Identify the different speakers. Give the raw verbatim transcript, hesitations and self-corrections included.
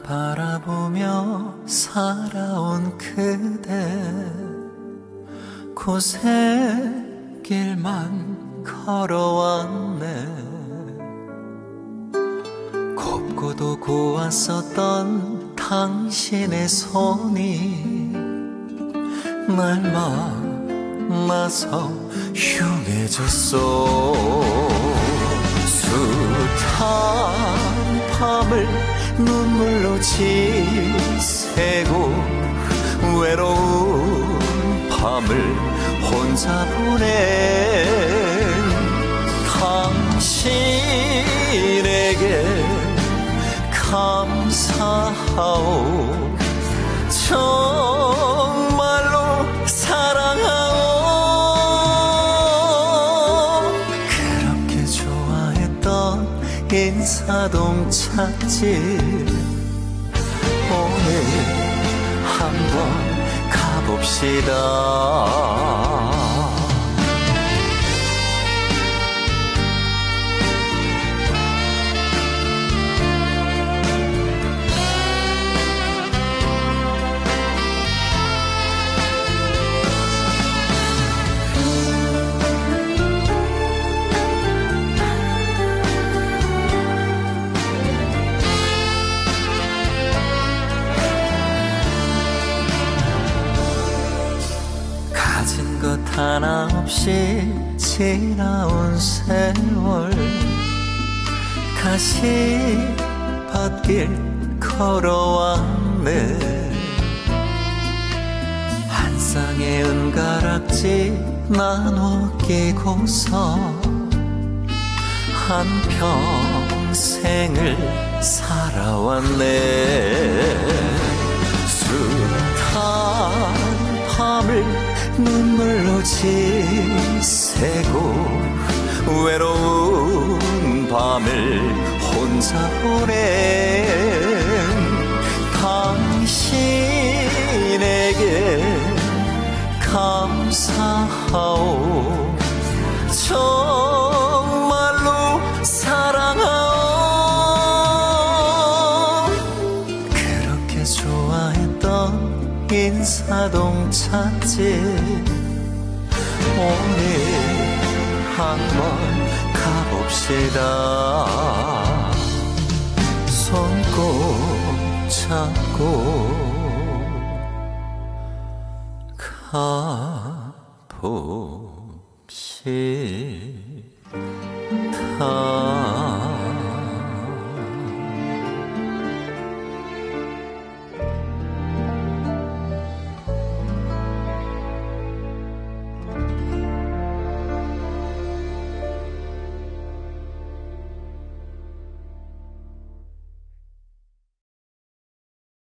Speaker 1: 바라보며 살아온 그대 고생길만 걸어왔네. 곱고도 고왔었던 당신의 손이 날 만나서 흉해졌어. 숱한 밤을 눈물로 지새고 외로운 밤을 혼자 보낸 당신에게 감사하오. 정말로 사랑하오. 그렇게 좋아했던 인사동 찻집 오늘 한번 가봅시다. 하나 없이 지나온 세월 가시밭길 걸어왔네. 한 쌍의 은가락지 나눠 끼고서 한평생을 살아왔네. 숱한 밤을 눈물로 지새고 외로운 밤을 혼자 보낸 당신에게 감사하오. 정말로 사랑하오. 그렇게 좋아했던 인사동 찻집 오늘 한번 가봅시다. 손 꼭 잡고 가봅시다.